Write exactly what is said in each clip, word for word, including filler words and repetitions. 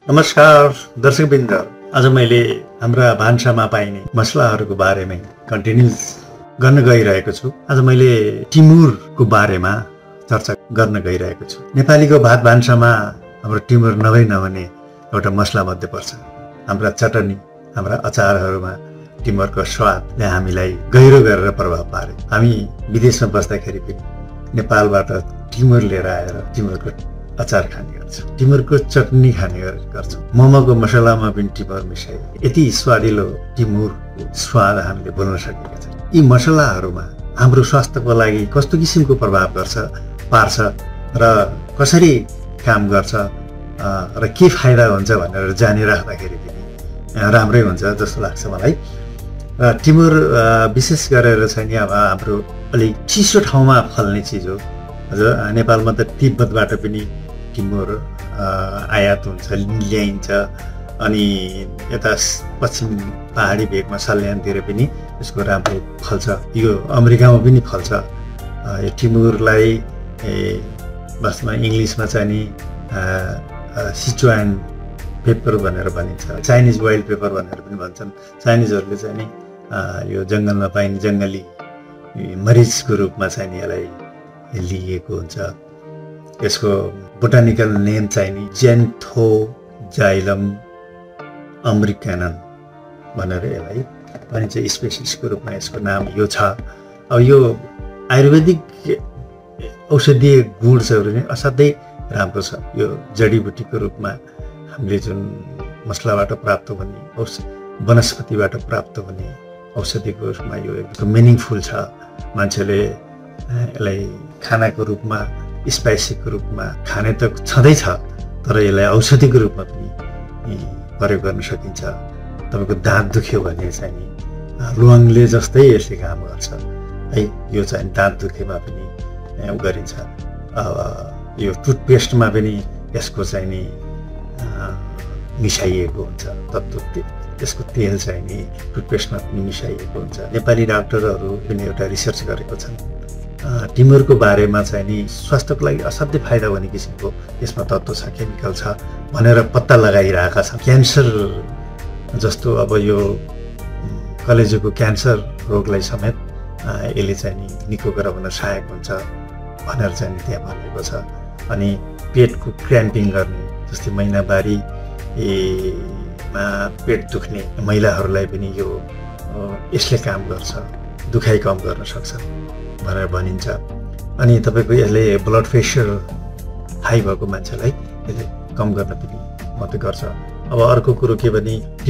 नमस्कार दर्शकवृन्द, आज मैले हाम्रा भान्सामा पाइने मसलाहरूको बारेमै कन्टिन्युस गर्न गइरहेको छु। आज मैले टिमुरको बारेमा चर्चा गर्न गइरहेको छु। नेपालीको भात भान्सामा हाम्रो टिमुर नभई नहुने एउटा मसला मध्ये पर्छ। हाम्रा चटनी, हाम्रा अचारहरूमा टिमुरको स्वादले हामीलाई गहिरो गरेर प्रभाव पारे। हामी विदेशमा बस्दाखेरि पनि नेपालबाट टिमुर लिएर आएर टिमुरको अचार खाने गर्छौँ, टिमुरको चटनी खाने गर्छौँ, मोमोको मसलामा पनि टिमुर मिसाइ। यति स्वादिलो टिमुरको स्वाद हामीले बोल्न सकेका छौँ। यी मसलाहरूमा हाम्रो स्वास्थ्यको लागि कस्तो किसिमको प्रभाव गर्छ पार्छ र कसरी काम गर्छ र के फाइदा हुन्छ भनेर जानिराख्दाखेरि पनि राम्रै हुन्छ जस्तो लाग्छ मलाई। र टिमुर विशेष गरेर चाहिँ नि अब हाम्रो अलिक चिसो ठाउँमा फल्ने चिज हो। हजुर, नेपालमा त तिब्बतबाट पनि टिमुर आयात हुन्छ, ल्याइन्छ। अनि यता पश्चिम पहाडी भेगमा सल्यानतिर पनि यसको राम्रो फल्छ। यो अमेरिकामा पनि फल्छ। यो टिमुरलाई बसमा इङ्ग्लिसमा चाहिँ नि सिchuan पेपर भनेर भनिन्छ, चाइनिज वाइल्ड पेपर भनेर पनि भन्छन्। चाइनिजहरूले चाहिँ नि यो जङ्गलमा पाइने जङ्गली मरिचको रूपमा चाहिँ नि यसलाई लिएको हुन्छ। यसको बोटानिकल नेम चाहिँ नि Zanthoxylum americanum भनेर यसलाई भनिन्छ। स्पेसिसको रूपमा यसको नाम यो छ। अब यो आयुर्वेदिक औषधीय गुणहरू नै असाध्यै राम्रो छ। यो जडीबुटीको रूपमा हामीले जुन मसलाबाट प्राप्त हुने औषध, वनस्पतिबाट प्राप्त हुने औषधिको रूपमा यो एकदम मिनिङफुल छ। मान्छेले यसलाई खानाको रूपमा, स्पाइसीको रूपमा खाने त छँदैछ, तर यसलाई औषधिको रूपमा पनि प्रयोग गर्न सकिन्छ। तपाईँको दाँत दुख्यो भने चाहिँ नि ल्वाङले जस्तै यसले काम गर्छ है। यो चाहिँ दाँत दुखेमा पनि गरिन्छ। यो टुथपेस्टमा पनि यसको चाहिँ नि मिसाइएको हुन्छ तत्त्व। यसको तेल चाहिँ नि टुथपेस्टमा पनि मिसाइएको हुन्छ। नेपाली डाक्टरहरू पनि एउटा रिसर्च गरेको छन् टिमुरको बारेमा चाहिँ नि स्वास्थ्यको लागि असाध्यै फाइदा हुने किसिमको यसमा तत्त्व छ, केमिकल छ भनेर पत्ता लगाइरहेका छन्। क्यान्सर जस्तो अब यो कलेजोको क्यान्सर रोगलाई समेत यसले चाहिँ नि निको गराउन सहायक हुन्छ भनेर चाहिँ नि त्यहाँ भनिएको छ। अनि पेटको क्र्याम्पिङ गर्ने, जस्तै महिनावारीमा पेट दुख्ने महिलाहरूलाई पनि यो यसले काम गर्छ, दुखाइ कम गर्न सक्छ भनेर भनिन्छ। अनि तपाईँको यसले ब्लड प्रेसर हाई भएको मान्छेलाई यसले कम गर्न पनि मद्दत गर्छ। अब अर्को कुरो के भने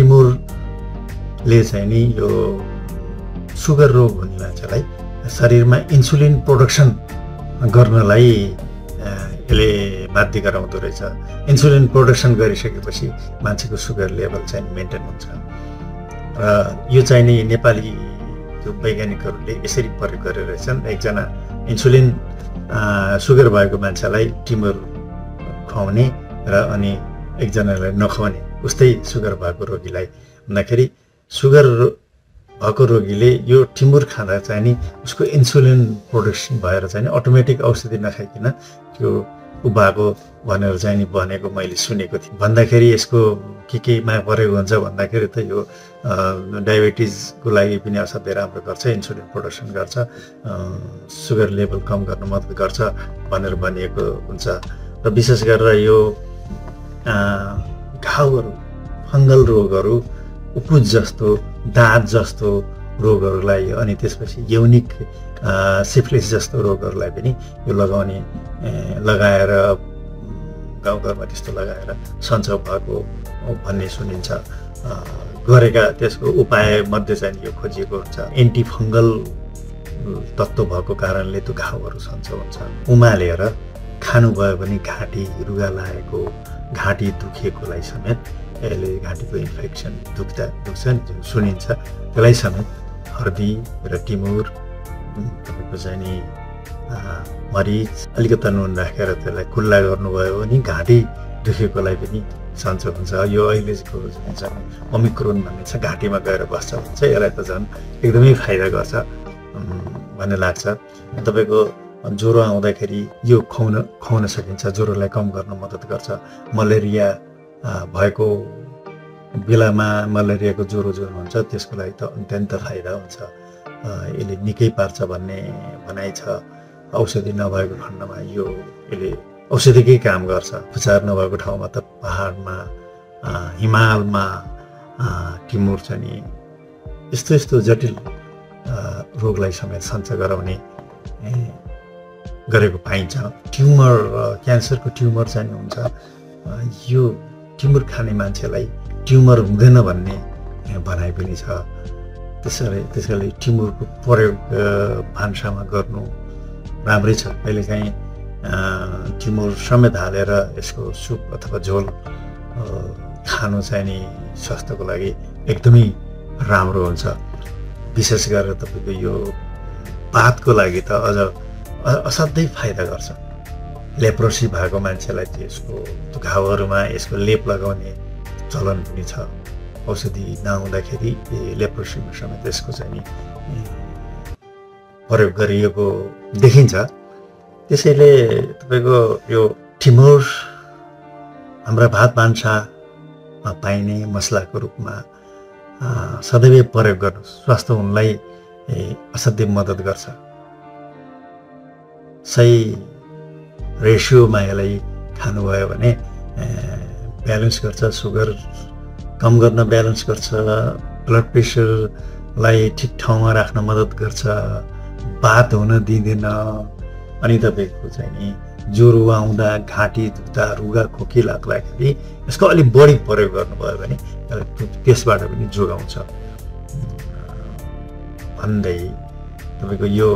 टिमुरले चाहिँ नि यो सुगर रोग हुने मान्छेलाई शरीरमा इन्सुलिन प्रोडक्सन गर्नलाई यसले बाध्य गराउँदो रहेछ। इन्सुलिन प्रोडक्सन गरिसकेपछि मान्छेको सुगर लेभल चाहिँ मेन्टेन हुन्छ। र यो चाहिँ नि नेपाली वैज्ञानिकहरूले यसरी प्रयोग गरेर रहेछन्। एकजना इन्सुलिन सुगर भएको मान्छेलाई टिमुर खुवाउने र अनि एकजनालाई नखुवाउने, उस्तै सुगर भएको रोगीलाई भन्दाखेरि सुगर भएको रोगीले यो टिमुर खाँदा चाहिँ नि उसको इन्सुलिन प्रोडक्सन भएर चाहिँ नि अटोमेटिक औषधि नखाइकन त्यो उभाएको भनेर चाहिँ नि भनेको मैले सुनेको थिएँ। भन्दाखेरि यसको के केमा प्रयोग हुन्छ भन्दाखेरि त यो डायबिटिजको लागि पनि असाध्यै राम्रो गर्छ, इन्सुलिन प्रोडक्सन गर्छ, सुगर लेभल कम गर्न मद्दत गर्छ भनेर भनिएको हुन्छ। र विशेष गरेर यो घाउहरू, फङ्गल रोगहरू, उकुज जस्तो, दाँत जस्तो रोगहरूलाई, अनि त्यसपछि यौनिक सिफिलिस जस्तो रोगहरूलाई पनि यो लगाउने लगाएर गाउँघरमा त्यस्तो लगाएर सन्चो भएको भन्ने सुनिन्छ। गरेका त्यसको उपाय मध्ये चाहिँ यो खोजिएको हुन्छ। एन्टी फङ्गल तत्त्व भएको कारणले त्यो घाउहरू सन्चो हुन्छ। उमालेर खानुभयो भने घाँटी रुगा लागेको, घाँटी दुखेकोलाई समेत यसले घाँटीको इन्फेक्सन दुख्दा दुख्छ नि जुन सुनिन्छ, त्यसलाई समेत हर्दी र टिमुर, तपाईँको चाहिँ नि मरिच, अलिकति नुन राखेर त्यसलाई खुल्ला गर्नुभयो भने घाँटी दुखेकोलाई पनि सन्चो हुन्छ। यो अहिलेको जुन चाहिँ ओमिक्रोन भन्ने छ, घाँटीमा गएर बस्छ भन्छ, यसलाई त झन् एकदमै फाइदा गर्छ भन्ने लाग्छ। तपाईँको ज्वरो आउँदाखेरि यो खुवाउन खुवाउन सकिन्छ, ज्वरोलाई कम गर्न मद्दत गर्छ। मलेरिया भएको बेलामा मलेरियाको ज्वरो जुन हुन्छ त्यसको लागि त अत्यन्त फाइदा हुन्छ। यसले निकै पार्छ भन्ने भनाइ छ। औषधि नभएको खण्डमा यो यसले औषधिकै काम गर्छ। उपचार नभएको ठाउँमा त पहाडमा हिमालमा टिमुर चाहिँ नि यस्तो यस्तो जटिल रोगलाई समेत सञ्च गराउने गरेको पाइन्छ। ट्युमर क्यान्सरको ट्युमर चाहिँ हुन्छ, यो ट्युमर खाने मान्छेलाई ट्युमर हुँदैन भन्ने भनाइ पनि छ। त्यसैले त्यसैले ट्युमरको प्रयोग भान्सामा गर्नु राम्रै छ। कहिलेकाहीँ ट्युमर समेत हालेर यसको सुप अथवा झोल खानु चाहिँ नि स्वास्थ्यको लागि एकदमै राम्रो हुन्छ। विशेष गरेर तपाईँको यो पातको लागि त अझ असाध्यै फाइदा गर्छ। लेप्रोसी भएको मान्छेलाई त्यसको घाउहरूमा यसको लेप लगाउने चलन पनि छ। औषधि नहुँदाखेरि लेप्रोसीमा समेत यसको चाहिँ नि प्रयोग गरिएको देखिन्छ। त्यसैले तपाईँको यो टिमुर हाम्रा भात भान्सामा पाइने मसलाको रूपमा सदैव प्रयोग गर्नु स्वास्थ्य हुनलाई असाध्यै मद्दत गर्छ। सही रेसियोमा यसलाई खानुभयो भने ब्यालेन्स गर्छ। सुगर कम गर्न ब्यालेन्स गर्छ, ब्लड प्रेसरलाई ठिक ठाउँमा राख्न मद्दत गर्छ, बात हुन दिँदैन। अनि तपाईँको चाहिँ नि ज्वरो आउँदा, घाँटी दुख्दा, रुगा खोकी लाग्दाखेरि यसको अलिक बढी प्रयोग गर्नुभयो भने त्यसबाट पनि जोगाउँछ भन्दै तपाईँको यो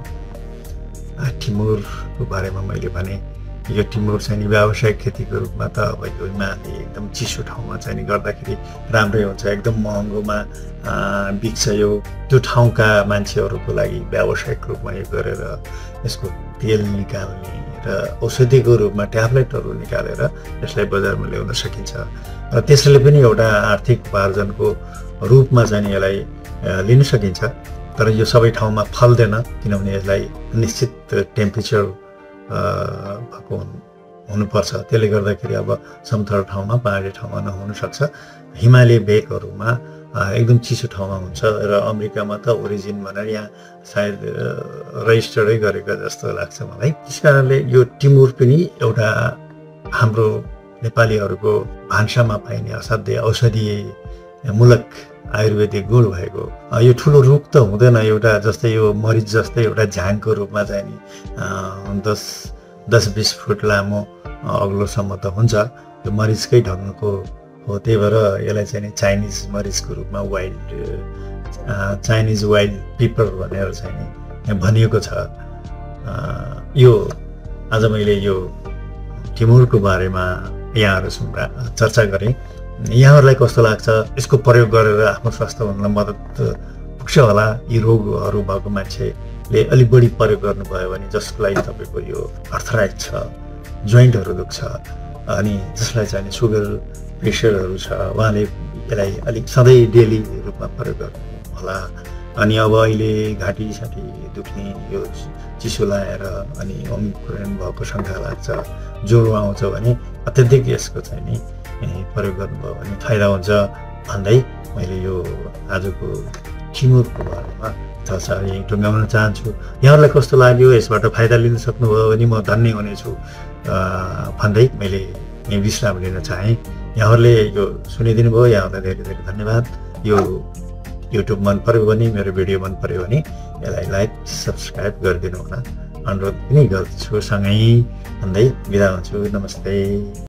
टिमुरको बारेमा मैले भने। यो टिमुर चाहिँ नि व्यावसायिक खेतीको रूपमा त अब यो हिमाली एकदम चिसो ठाउँमा चाहिँ नि गर्दाखेरि राम्रै हुन्छ। एकदम महँगोमा बिक्छ यो। त्यो ठाउँका मान्छेहरूको लागि व्यावसायिक रूपमा यो गरेर यसको तेल निकाल्ने र औषधिको रूपमा ट्याब्लेटहरू निकालेर यसलाई बजारमा ल्याउन सकिन्छ। र त्यसले पनि एउटा आर्थिक उपार्जनको रूपमा चाहिँ यसलाई लिन सकिन्छ। तर यो सबै ठाउँमा फल्दैन, किनभने यसलाई निश्चित टेम्परेचर भएको हुनुपर्छ। त्यसले गर्दाखेरि अब समतल ठाउँमा, पहाडी ठाउँमा नहुन सक्छ। हिमाली भेगहरूमा एकदम चिसो ठाउँमा हुन्छ। र अमेरिकामा त ओरिजिन भनेर यहाँ सायद रजिस्टर्डै गरेको जस्तो लाग्छ मलाई। त्यस कारणले यो टिमुर पनि एउटा हाम्रो नेपालीहरूको भान्सामा पाइने असाध्यै औषधिमूलक आयुर्वेदिक गुण भएको यो ठुलो रुख त हुँदैन। एउटा जस्तै यो मरिच जस्तै एउटा झाङको रूपमा चाहिँ नि दस दस बिस फुट लामो अग्लोसम्म त हुन्छ। यो मरिचकै ढङ्गको हो। त्यही भएर यसलाई चाहिँ नि चाइनिज मरिचको रूपमा वाइल्ड चाइनिज वाइल्ड पिपर भनेर चाहिँ नि भनिएको छ। यो आज मैले यो टिमुरको बारेमा यहाँहरूसँग चर्चा गरेँ। यहाँहरूलाई कस्तो लाग्छ? यसको प्रयोग गरेर आफ्नो स्वास्थ्य हुनलाई मद्दत पुग्छ होला? यी रोगहरू भएको मान्छेले अलिक बढी प्रयोग गर्नुभयो भने, जसको लागि तपाईँको यो अर्थराइट छ, जोइन्टहरू दुख्छ, अनि जसलाई चाहिँ सुगर प्रेसरहरू छ, उहाँले यसलाई अलिक सधैँ डेली रूपमा प्रयोग गर्नु होला। अनि अब अहिले घाँटी साँटी दुख्ने, यो चिसो लाएर अनि ओमिक्रोन भएको शङ्का लाग्छ, ज्वरो आउँछ भने अत्यधिक यसको चाहिँ नि प्रयोग गर्नुभयो भने फाइदा हुन्छ भन्दै मैले यो आजको टिमुरको बारेमा चर्चा यहीँ टुङ्गाउन चाहन्छु। यहाँहरूलाई कस्तो लाग्यो? यसबाट फाइदा लिन सक्नुभयो भने म धन्य हुनेछु भन्दै मैले यहीँ विश्राम लिन चाहेँ। यहाँहरूले यो सुनिदिनु भयो, यहाँहरूलाई धेरै धेरै धन्यवाद। यो युट्युब मन पऱ्यो भने, मेरो भिडियो मन पऱ्यो भने यसलाई लाइक सब्सक्राइब गरिदिनु हुन अनुरोध पनि गर्छु सँगै भन्दै बिदा हुन्छु। नमस्ते।